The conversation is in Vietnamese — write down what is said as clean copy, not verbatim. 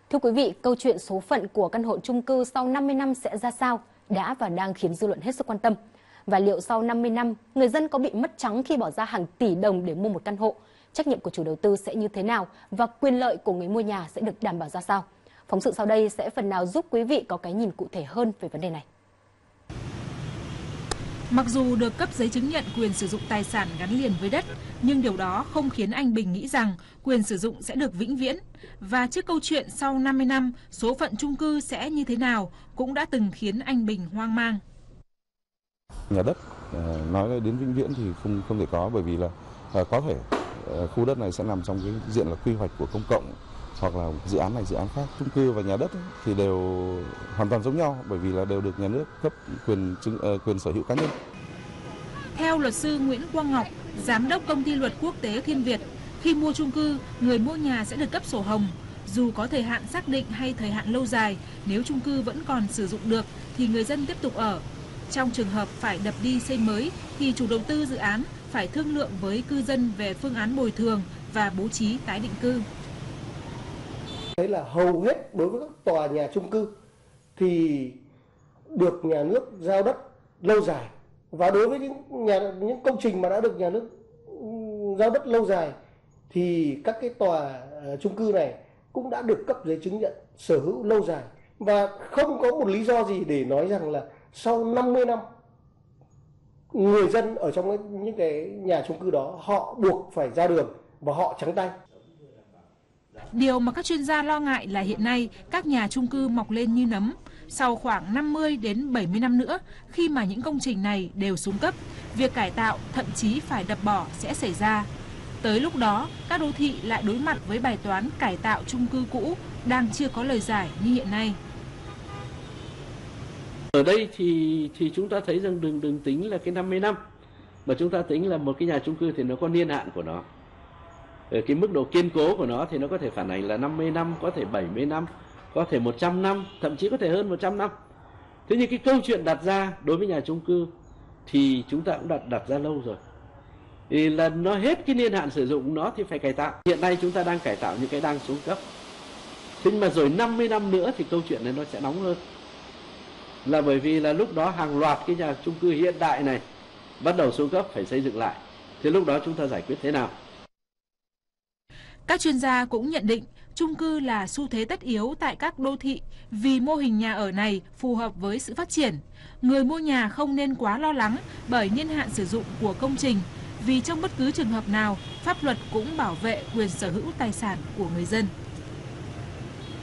Thưa quý vị, câu chuyện số phận của căn hộ chung cư sau 50 năm sẽ ra sao đã và đang khiến dư luận hết sức quan tâm. Và liệu sau 50 năm, người dân có bị mất trắng khi bỏ ra hàng tỷ đồng để mua một căn hộ? Trách nhiệm của chủ đầu tư sẽ như thế nào và quyền lợi của người mua nhà sẽ được đảm bảo ra sao? Phóng sự sau đây sẽ phần nào giúp quý vị có cái nhìn cụ thể hơn về vấn đề này. Mặc dù được cấp giấy chứng nhận quyền sử dụng tài sản gắn liền với đất, nhưng điều đó không khiến anh Bình nghĩ rằng quyền sử dụng sẽ được vĩnh viễn. Và trước câu chuyện sau 50 năm, số phận chung cư sẽ như thế nào cũng đã từng khiến anh Bình hoang mang. Nhà đất nói đến vĩnh viễn thì không thể có, bởi vì là có thể khu đất này sẽ nằm trong cái diện là quy hoạch của công cộng, hoặc là dự án này dự án khác. Chung cư và nhà đất thì đều hoàn toàn giống nhau, bởi vì là đều được nhà nước cấp quyền sở hữu cá nhân. Theo luật sư Nguyễn Quang Ngọc, giám đốc công ty luật quốc tế Thiên Việt, khi mua chung cư, người mua nhà sẽ được cấp sổ hồng. Dù có thời hạn xác định hay thời hạn lâu dài, nếu chung cư vẫn còn sử dụng được thì người dân tiếp tục ở. Trong trường hợp phải đập đi xây mới thì chủ đầu tư dự án phải thương lượng với cư dân về phương án bồi thường và bố trí tái định cư. Đấy là hầu hết đối với các tòa nhà chung cư thì được nhà nước giao đất lâu dài, và đối với những công trình mà đã được nhà nước giao đất lâu dài thì các cái tòa chung cư này cũng đã được cấp giấy chứng nhận sở hữu lâu dài, và không có một lý do gì để nói rằng là sau 50 năm người dân ở trong những cái nhà chung cư đó họ buộc phải ra đường và họ trắng tay. Điều mà các chuyên gia lo ngại là hiện nay các nhà chung cư mọc lên như nấm. Sau khoảng 50 đến 70 năm nữa, khi mà những công trình này đều xuống cấp, việc cải tạo thậm chí phải đập bỏ sẽ xảy ra. Tới lúc đó, các đô thị lại đối mặt với bài toán cải tạo chung cư cũ đang chưa có lời giải như hiện nay. Ở đây thì chúng ta thấy rằng đừng tính là cái 50 năm, mà chúng ta tính là một cái nhà chung cư thì nó có niên hạn của nó. Cái mức độ kiên cố của nó thì nó có thể phản ánh là 50 năm, có thể 70 năm, có thể 100 năm, thậm chí có thể hơn 100 năm. Thế nhưng cái câu chuyện đặt ra đối với nhà chung cư thì chúng ta cũng đặt ra lâu rồi. Thì là nó hết cái niên hạn sử dụng nó thì phải cải tạo. Hiện nay chúng ta đang cải tạo những cái đang xuống cấp. Thế nhưng mà rồi 50 năm nữa thì câu chuyện này nó sẽ nóng hơn. Là bởi vì là lúc đó hàng loạt cái nhà chung cư hiện đại này bắt đầu xuống cấp phải xây dựng lại. Thế lúc đó chúng ta giải quyết thế nào? Các chuyên gia cũng nhận định chung cư là xu thế tất yếu tại các đô thị vì mô hình nhà ở này phù hợp với sự phát triển. Người mua nhà không nên quá lo lắng bởi niên hạn sử dụng của công trình, vì trong bất cứ trường hợp nào, pháp luật cũng bảo vệ quyền sở hữu tài sản của người dân.